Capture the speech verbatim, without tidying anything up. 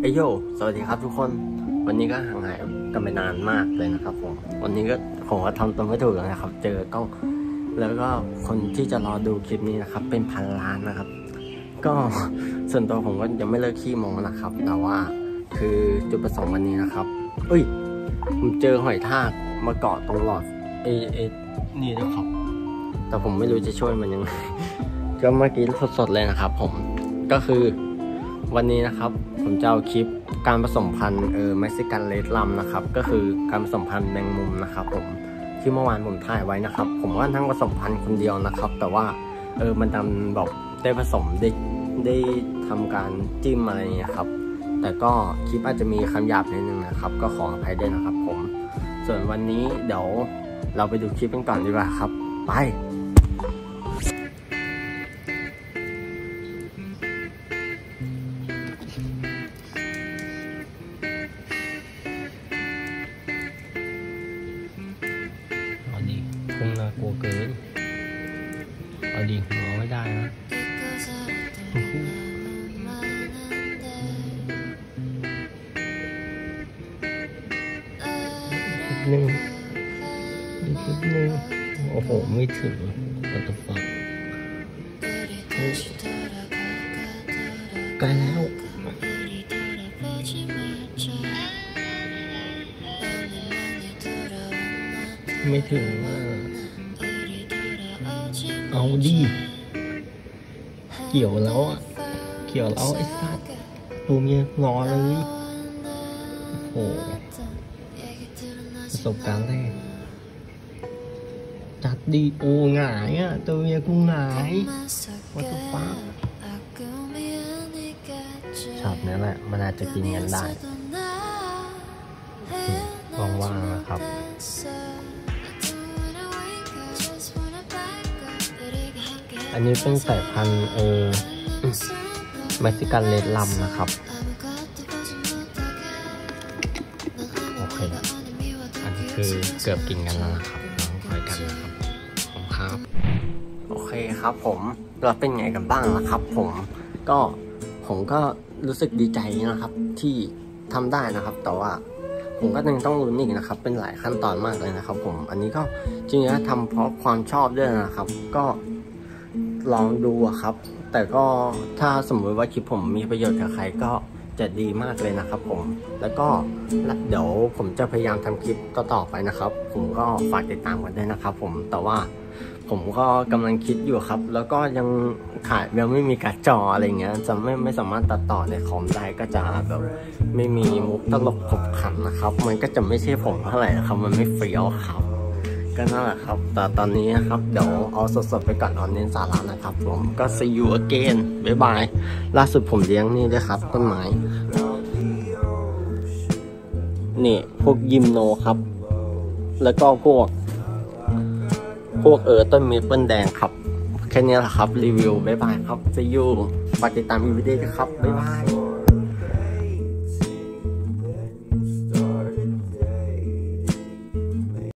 ฮ้ยโยสวัสดีครับทุกคนวันนี้ก็ห่างหายกันไปนานมากเลยนะครับผมวันนี้ก็ผมก็ทำตัวไม่ถูกเลยนะครับเจอกล้องแล้วก็คนที่จะรอดูคลิปนี้นะครับเป็นพันล้านนะครับก็ส่วนตัวผมก็ยังไม่เลิกขี้โมนะครับแต่ว่าคือจุดประสงค์วันนี้นะครับเอ้ยผมเจอหอยทากมาเกาะตรงหลอดเอเอนี่นะครับแต่ผมไม่รู้จะช่วยมันยังไงก็เมื่อกี้สดๆเลยนะครับผมก็คือวันนี้นะครับผมจะเอาคลิปการผสมพันธุ์เออเม็กซิกันเรดลัมนะครับก็คือการผสมพันธุ์แมงมุมนะครับผมที่เมื่อวานผมถ่ายไว้นะครับผมว่าทั้งผสมพันธุ์คนเดียวนะครับแต่ว่าเออมันทำแบบได้ผสมได้ได้ทำการจิ้มอะไรอย่างเงี้ยครับแต่ก็คลิปอาจจะมีคำหยาบนิดนึงนะครับก็ขออภัยด้วยนะครับผมส่วนวันนี้เดี๋ยวเราไปดูคลิปกันก่อนดีกว่าครับไปคงน่ากลัวเกินเอาดีหัวไม่ได้นะหนึ่งอีกหนึ่งโอ้โหไม่ถึงวัตถุฟังใกล้แล้วไม่ถึงว่าเอาดิเกี่ยวแล้วอ่ะเกี่ยวแล้วไอ้สัตว์ตัวเมียงอเลยโอ้โหประสบการณ์แรกจัดดีโอ้หงายอ่ะตัวเมียกูหงายวัตถุฟ้าชอบนี่แหละมันอาจจะกินกันได้ว่างๆนะครับอันนี้เป็นสายพันธุ์เออเม็กซิกันเรดลัมนะครับโอเคอันนี้คือเกือบกินกันแล้วนะครับน้องคอยกันนะครับผมครับโอเคครับผมเราเป็นไงกันบ้างล่ะครับผมก็ผมก็รู้สึกดีใจนะครับที่ทำได้นะครับแต่ว่าผมก็ยังต้องลุ้นอีกนะครับเป็นหลายขั้นตอนมากเลยนะครับผมอันนี้ก็จริงๆทำเพราะความชอบด้วยนะครับก็ลองดูครับแต่ก็ถ้าสมมติว่าคลิปผมมีประโยชน์กับใครก็จะดีมากเลยนะครับผมแล้วก็เดี๋ยวผมจะพยายามทำคลิปต่อๆไปนะครับผมก็ฝากติดตามกันด้วยนะครับผมแต่ว่าผมก็กำลังคิดอยู่ครับแล้วก็ยังขายยังไม่มีการ์ดจออะไรเงี้ยจะไม่ไม่สามารถตัดต่อในคอมได้ก็จะแบบไม่มีมุกตลกขบขันนะครับมันก็จะไม่ใช่ผมเท่าไหร่ครับมันไม่เฟี้ยวครับก็นั่นแหละครับแต่ตอนนี้นะครับเดี๋ยวเอาสดๆไปก่อนเอาเน้นสาระนะครับผมก็ see you again บ๊ายบายล่าสุดผมเลี้ยงนี่ด้วยครับต้นไม้นี่พวกยิมโนครับแล้วก็พวกพวกเออต้นเมเปิลแดงครับแค่นี้แหละครับรีวิวบ๊ายบายครับ see you ฝากติดตามอีพีด้วยนะครับบ๊ายบาย